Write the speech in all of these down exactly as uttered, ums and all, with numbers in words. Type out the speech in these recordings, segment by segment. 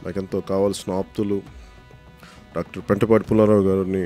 నాకెంతో కావాల్సిన ఆప్తులు డాక్టర్ పెంటపాటి పుల్లారావు గారిని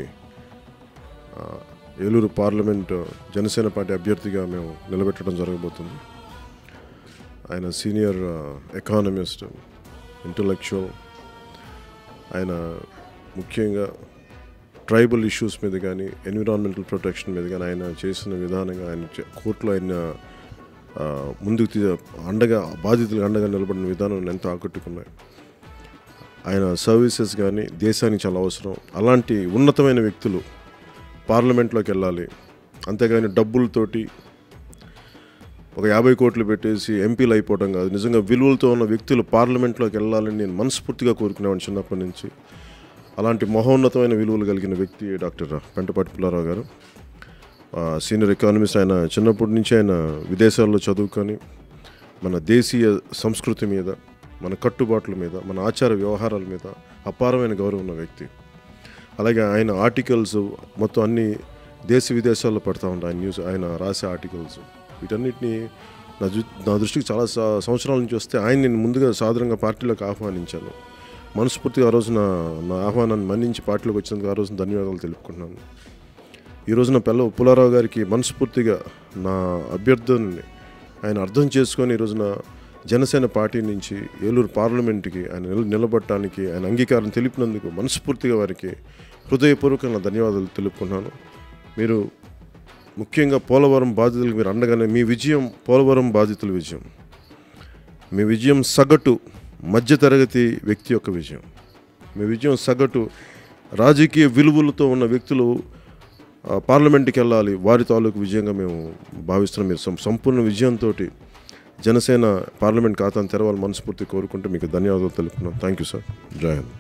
ఏలూరు పార్లమెంట్ జనసేన పార్టీ అభ్యర్థిగా మేము నిలబెట్టడం జరగబోతుంది. ఆయన సీనియర్ ఎకానమిస్ట్, ఇంటలెక్చువల్. ఆయన ముఖ్యంగా ట్రైబల్ ఇష్యూస్ మీద కానీ ఎన్విరాన్మెంటల్ ప్రొటెక్షన్ మీద కానీ ఆయన చేసిన విధానంగా ఆయన కోర్టులో ఆయన ముందుకు అండగా బాధితులకు అండగా నిలబడిన విధానం ఎంతో ఆకట్టుకున్నాయి. ఆయన సర్వీసెస్ కానీ దేశానికి చాలా అవసరం. అలాంటి ఉన్నతమైన వ్యక్తులు పార్లమెంట్లోకి వెళ్ళాలి. అంతేగాని డబ్బులతోటి ఒక యాభై కోట్లు పెట్టేసి ఎంపీలు అయిపోవడం కాదు. నిజంగా విలువలతో ఉన్న వ్యక్తులు పార్లమెంట్లోకి వెళ్ళాలని నేను మనస్ఫూర్తిగా కోరుకునేవాడిని చిన్నప్పటి నుంచి. అలాంటి మహోన్నతమైన విలువలు కలిగిన వ్యక్తి డాక్టర్ పెంటపాటి పుల్లారావు గారు, సీనియర్ ఎకానమిస్ట్. ఆయన చిన్నప్పటి నుంచి ఆయన విదేశాల్లో చదువుకొని మన దేశీయ సంస్కృతి మీద, మన కట్టుబాట్ల మీద, మన ఆచార వ్యవహారాల మీద అపారమైన గౌరవం ఉన్న వ్యక్తి. అలాగే ఆయన ఆర్టికల్స్ మొత్తం అన్ని దేశ విదేశాల్లో పడుతూ ఉంటాయి. ఆయన న్యూస్, ఆయన రాసే ఆర్టికల్స్, వీటన్నిటిని నా నా దృష్టికి చాలా సంవత్సరాల నుంచి వస్తే ఆయన నేను ముందుగా సాధారణంగా పార్టీలోకి ఆహ్వానించాను. మనస్ఫూర్తిగా ఆ రోజున నా ఆహ్వానాన్ని మన్నించి పార్టీలోకి వచ్చినందుకు ఆ రోజున ధన్యవాదాలు తెలుపుకుంటున్నాను. ఈ రోజున పిల్ల పుల్లారావు గారికి మనస్ఫూర్తిగా నా అభ్యర్థనని ఆయన అర్థం చేసుకొని ఈ రోజున జనసేన పార్టీ నుంచి ఏలూరు పార్లమెంట్కి ఆయన నిల నిలబడటానికి ఆయన అంగీకారం తెలిపినందుకు మనస్ఫూర్తిగా వారికి హృదయపూర్వకంగా ధన్యవాదాలు తెలుపుకున్నాను. మీరు ముఖ్యంగా పోలవరం బాధితులకు మీరు అండగానే మీ విజయం పోలవరం బాధితుల విజయం, మీ విజయం సగటు మధ్యతరగతి వ్యక్తి యొక్క విజయం, మీ విజయం సగటు రాజకీయ విలువలతో ఉన్న వ్యక్తులు పార్లమెంట్కి వెళ్ళాలి, వారి తాలూకు విజయంగా మేము భావిస్తున్నాం. మీరు సంపూర్ణ విజయంతో జనసేన పార్లమెంట్ ఖాతాను తెరవాలి మనస్ఫూర్తి కోరుకుంటూ మీకు ధన్యవాదాలు తెలుపుతున్నాం. Thank you sir. జై హింద్.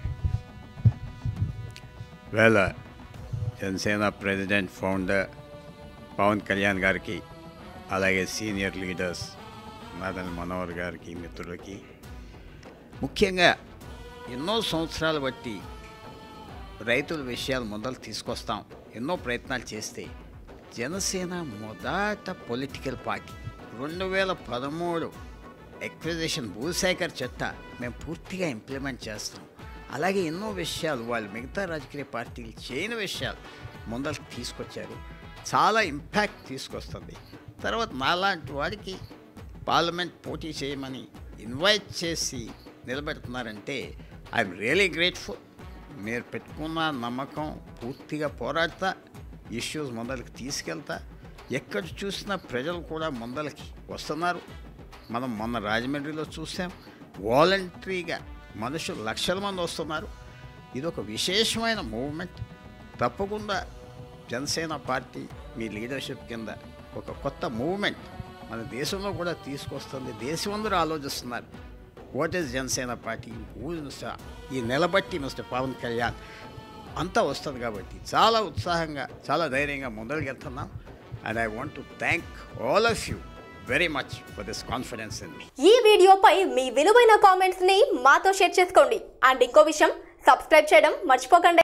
వేళ జనసేన ప్రెసిడెంట్ ఫౌండర్ పవన్ కళ్యాణ్ గారికి, అలాగే సీనియర్ లీడర్స్ నాదన్ మనోహర్ గారికి, మిత్రులకి, ముఖ్యంగా ఎన్నో సంవత్సరాలు బట్టి రైతుల విషయాలు మొదలు తీసుకొస్తాం, ఎన్నో ప్రయత్నాలు చేస్తే జనసేన మొదట పొలిటికల్ పార్టీ రెండు వేల పదమూడు ఎక్విజిషన్ భూసేకర్ చట్ట మేము పూర్తిగా ఇంప్లిమెంట్ చేస్తాం. అలాగే ఎన్నో విషయాలు వాళ్ళు మిగతా రాజకీయ పార్టీలు చేయని విషయాలు ముందరకు తీసుకొచ్చారు. చాలా ఇంపాక్ట్ తీసుకొస్తుంది. తర్వాత నాలాంటి వాడికి పార్లమెంట్ పోటీ చేయమని ఇన్వైట్ చేసి నిలబెడుతున్నారంటే ఐఎమ్ రియలీ గ్రేట్ఫుల్. మీరు పెట్టుకున్న నమ్మకం పూర్తిగా పోరాడతా, ఇష్యూస్ ముందరికి తీసుకెళ్తా, ఎక్కడ చూసినా ప్రజలు కూడా ముందలకి వస్తున్నారు. మనం మొన్న రాజమండ్రిలో చూసాం, వాలంటరీగా మనుషులు లక్షల మంది వస్తున్నారు. ఇది ఒక విశేషమైన మూవ్మెంట్. తప్పకుండా జనసేన పార్టీ మీ లీడర్షిప్ కింద ఒక కొత్త మూవ్మెంట్ మన దేశంలో కూడా తీసుకొస్తుంది. దేశం అందరూ ఆలోచిస్తున్నారు, వాట్ ఈస్ జనసేన పార్టీ, ఈ నిలబట్టి మిస్టర్ పవన్ కళ్యాణ్ అంతా వస్తుంది. కాబట్టి చాలా ఉత్సాహంగా, చాలా ధైర్యంగా ముందరికెళ్తున్నాం. And I want to thank all of you very much for this confidence in me. ఈ వీడియోపై మీ విలువైన కామెంట్స్ ని మాతో షేర్ చేసుకోండి. అండ్ ఇంకో విషయం, సబ్స్క్రైబ్ చేయడం మర్చిపోకండి.